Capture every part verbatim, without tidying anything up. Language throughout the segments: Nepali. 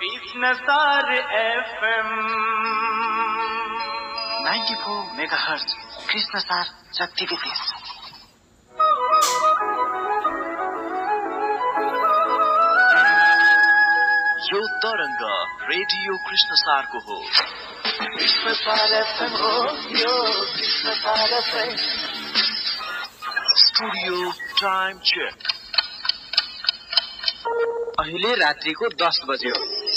Krishnasar FM ninety-four megahertz Krishnasar शक्तिको देश। यो तरङ्ग रेडियो कृष्णसारको हो। कृष्णसार एफएम हो यो Krishnasar FM. Studio time check. अहिले रात्रिको दस बज्यो।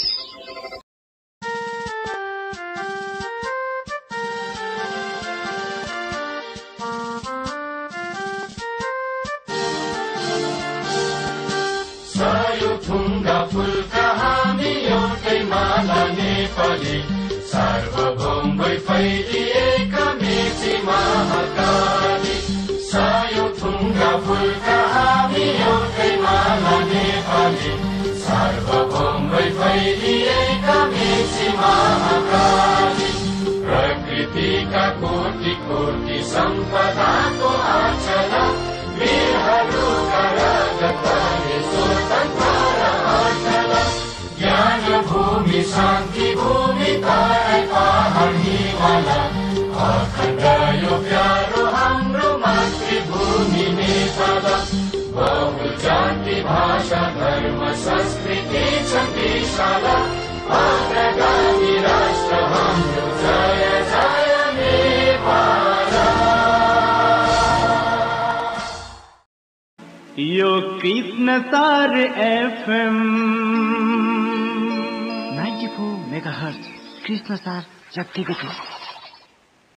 सार्वभौम फैलिएका मेची महाकाली सायो थुङ्गा फुलका हामी एउटै माला नेपाली सार्वभौम फैलिएका मेची महाकाली प्रकृतिका कोटि कोटि सम्पदाको आचरा वीरहरूका रगतले स्वतन्त्र आचरा ज्ञान भूमि शान्ति भूमि तारै पहाड हिमाल अखण्ड यो प्यारो हाम्रो मातृभूमि नेपाल बहु जाति भाषा धर्म संस्कृति छ विशाल अग्रगामी राष्ट्र हाम्रो जय जय नेपाल। यो Krishnasar FM ninety-four megahertz Krishnasar शक्तिको देश।